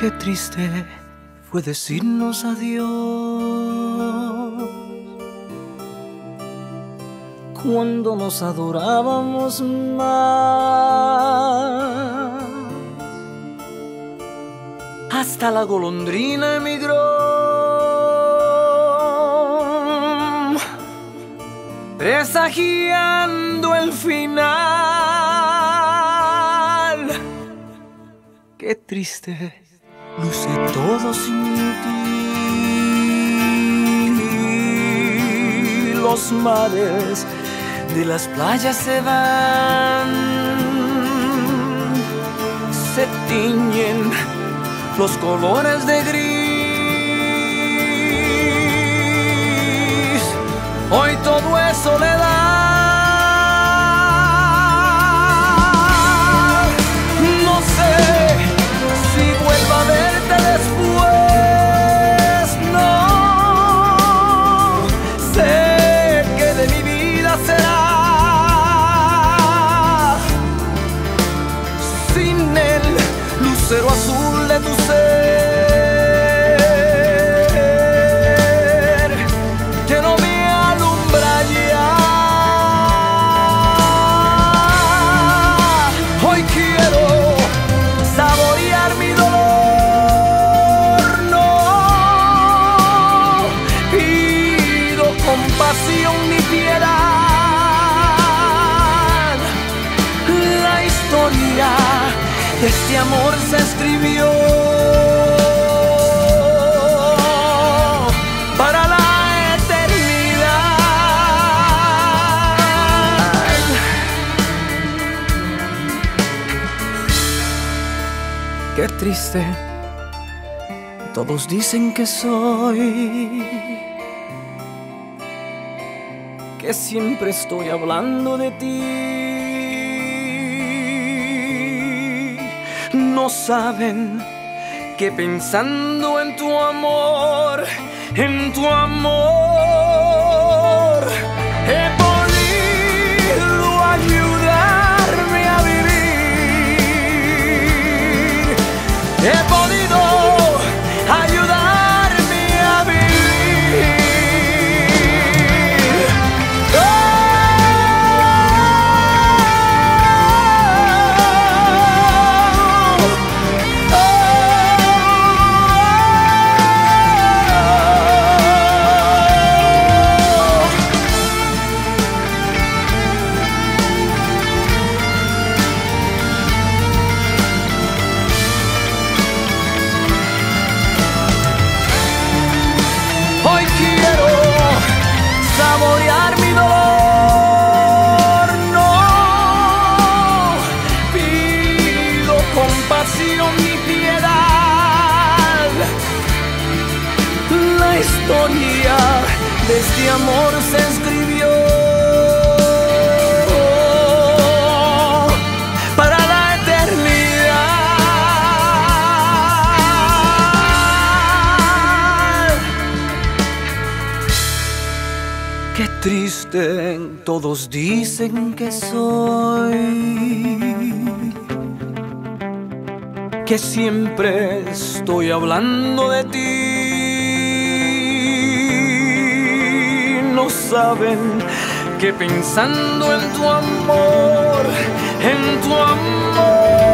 Qué triste fue decirnos adiós cuando nos adorábamos más. Hasta la golondrina emigró, presagiando el final. Qué triste luce todo sin ti. Los mares de las playas se van, se tiñen los colores de gris. Hoy todo es soledad. No sé si vuelvo a verte después. No sé qué de mi vida será sin el lucero azul de tu ser, que no me alumbra ya. Hoy quiero saborear mi dolor. No pido compasión ni piedad. La historia de este amor se escribió para la eternidad. Qué triste, todos dicen que soy, que siempre estoy hablando de ti. No saben que pensando en tu amor, he podido ayudarme a vivir. He podido ayudarme a vivir. Hoy quiero saborear mi dolor. No pido compasión ni piedad. La historia de este amor se escribió para la eternidad. Qué triste, todos dicen que soy, que siempre estoy hablando de ti. No saben que pensando en tu amor,